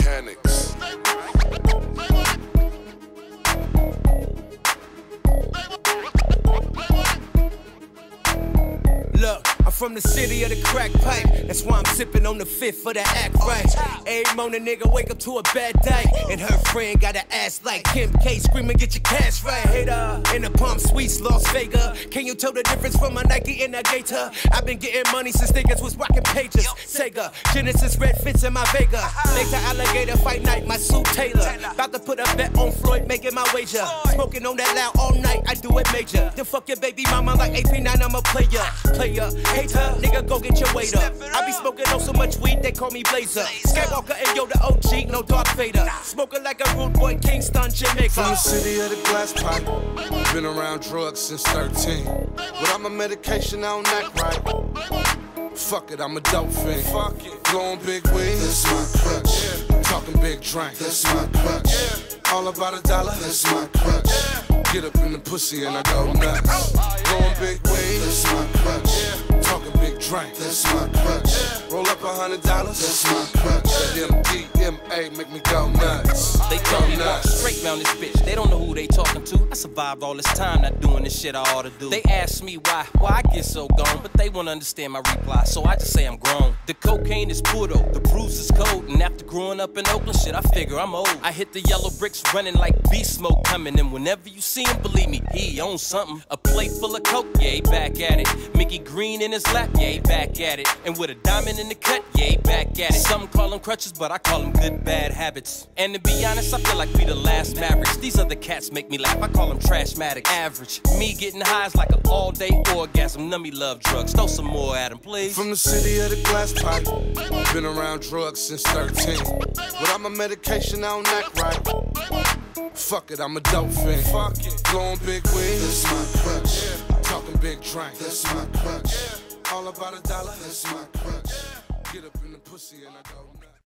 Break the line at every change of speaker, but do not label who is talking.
mechanics.
Look, I'm from the city of the crack pipe. That's why I'm sipping on the fifth for the act right. Every morning nigga wake up to a bad day, and her friend got an ass like Kim K, screaming get your cash right. Hater in the Palm Suites, Las Vegas. Can you tell the difference from a Nike and a Gator? I've been getting money since niggas was rocking pages. Sega, Genesis, red fits in my Vega. Later alligator fight night, my suit Taylor. About to put a bet on Floyd, making my wager. Smoking on that loud all night, I do it major. Then fuck your baby mama like AP9, I'm a player. Hater, nigga, go get your weight up. I be smoking on so much weed, they call me Blazer. Skywalker and Yoda OG, no Darth Vader. Smoking like a rude boy, Kingston, Jamaica.
From the city of the glass pipe, been around drugs since 13. Without my medication, I don't act right. Fuck it, I'm a dope fiend. Fuck it. Blowing big weed, that's my crutch. Talking big drink, that's my crutch. All about $1, that's my crutch. Get up in the pussy and I go nuts. Blowing big weed, that's my crutch. Talking big drink, that's my crutch. Roll up $100, that's my crutch. That MDMA make me go nuts.
They tell me walk straight round this bitch. They don't know who they talking to. I survived all this time not doing this shit I ought to do. They ask me why I get so gone, but they won't understand my reply, so I just say I'm grown. The cocaine is puro, the bruise is cold, and after growing up in Oakland, shit, I figure I'm old. I hit the yellow bricks running like beast smoke coming, and whenever you see him, believe me, he owns something. A plate full of coke, yeah, he back at it. Mickey Green in his lap, yeah, he back at it. And with a diamond in the cut, yeah, he back at it. Some call them crutches, but I call them good bad habits. And to be honest, I feel like we the last Mavericks. These other cats make me laugh, I call them trashmatic. Average, me getting high is like an all-day orgasm. Nummy love drugs, throw some more at him, please.
From the city of the glass pipe, been around drugs since 13. Without my medication, I don't act right. Fuck it, I'm a dope fiend. Fuck it. Blowing big weed, that's my crutch. Talking big drink, that's my crutch. All about $1, that's my crutch. Get up in the pussy and I go nuts.